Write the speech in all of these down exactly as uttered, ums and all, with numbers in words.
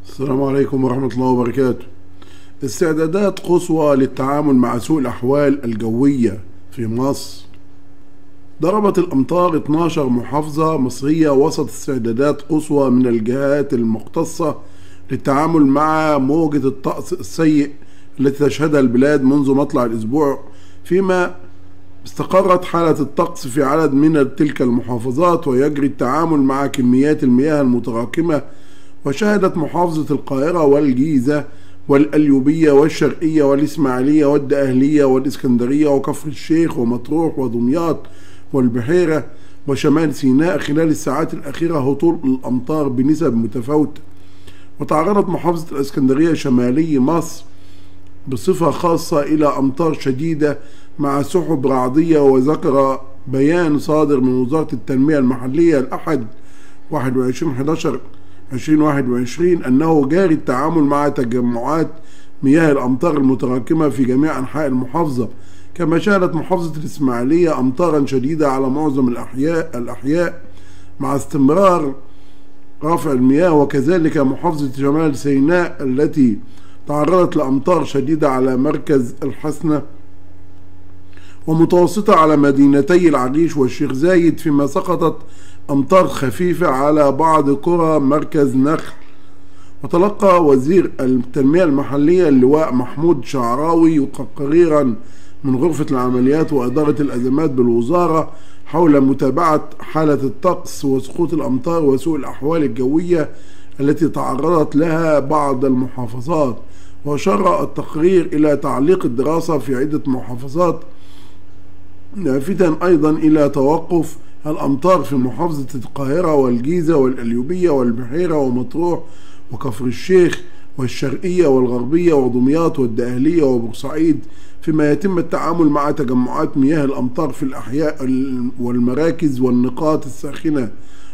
السلام عليكم ورحمة الله وبركاته. استعدادات قصوى للتعامل مع سوء الأحوال الجوية في مصر. ضربت الأمطار اثناشر محافظة مصرية وسط استعدادات قصوى من الجهات المختصة للتعامل مع موجة الطقس السيء التي تشهدها البلاد منذ مطلع الأسبوع، فيما استقرت حالة الطقس في عدد من تلك المحافظات ويجري التعامل مع كميات المياه المتراكمة. وشهدت محافظة القاهرة والجيزة والقليوبية والشرقية والإسماعيلية والدقهلية والإسكندرية وكفر الشيخ ومطروح ودمياط والبحيرة وشمال سيناء خلال الساعات الأخيرة هطول الأمطار بنسب متفاوتة. وتعرضت محافظة الإسكندرية شمالي مصر بصفة خاصة إلى أمطار شديدة مع سحب رعدية. وذكر بيان صادر من وزارة التنمية المحلية الأحد واحد وعشرين حداشر ألفين وواحد وعشرين أنه جاري التعامل مع تجمعات مياه الأمطار المتراكمة في جميع أنحاء المحافظة. كما شهدت محافظة الإسماعيلية أمطارا شديدة على معظم الأحياء الأحياء مع استمرار رفع المياه، وكذلك محافظة شمال سيناء التي تعرضت لأمطار شديدة على مركز الحسنة ومتوسطة على مدينتي العريش والشيخ زايد، فيما سقطت أمطار خفيفة على بعض قرى مركز نخل. وتلقى وزير التنمية المحلية اللواء محمود شعراوي تقريرا من غرفة العمليات وإدارة الأزمات بالوزارة حول متابعة حالة الطقس وسقوط الأمطار وسوء الأحوال الجوية التي تعرضت لها بعض المحافظات. وأشار التقرير إلى تعليق الدراسة في عدة محافظات، لافتا أيضا إلى توقف الأمطار في محافظة القاهرة والجيزة والقليوبية والبحيرة ومطروح وكفر الشيخ والشرقية والغربية ودمياط والدقهلية وبورسعيد، فيما يتم التعامل مع تجمعات مياه الأمطار في الأحياء والمراكز والنقاط الساخنة.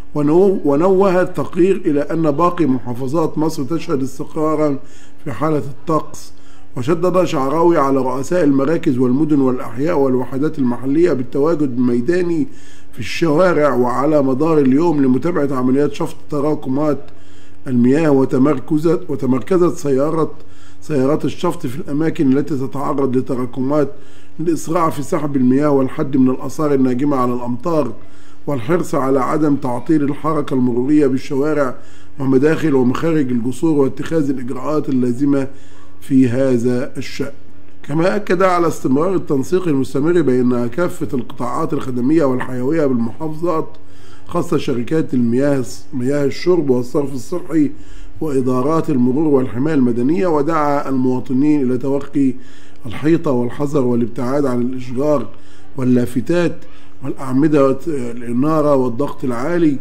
ونوه التقرير إلى أن باقي محافظات مصر تشهد استقرارا في حالة الطقس. وشدد شعراوي على رؤساء المراكز والمدن والأحياء والوحدات المحلية بالتواجد الميداني في الشوارع وعلى مدار اليوم لمتابعة عمليات شفط تراكمات المياه، وتمركزت وتمركزت سيارات سيارات الشفط في الأماكن التي تتعرض لتراكمات للإسراع في سحب المياه والحد من الآثار الناجمة على الأمطار، والحرص على عدم تعطيل الحركة المرورية بالشوارع ومداخل ومخارج الجسور واتخاذ الإجراءات اللازمة في هذا الشأن. كما أكد على استمرار التنسيق المستمر بين كافة القطاعات الخدمية والحيوية بالمحافظات، خاصة شركات المياه مياه الشرب والصرف الصحي وإدارات المرور والحماية المدنية. ودعا المواطنين إلى توقي الحيطة والحذر والابتعاد عن الإشجار واللافتات والأعمدة الإنارة والضغط العالي،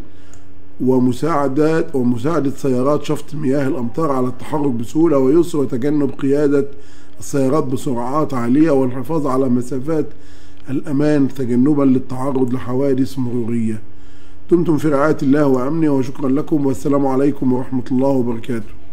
ومساعدات ومساعدة سيارات شفط مياه الأمطار على التحرك بسهولة ويسر، وتجنب قيادة السيارات بسرعات عالية والحفاظ على مسافات الأمان تجنبا للتعرض لحوادث مرورية. دمتم في رعاية الله وأمنه، وشكرا لكم، والسلام عليكم ورحمة الله وبركاته.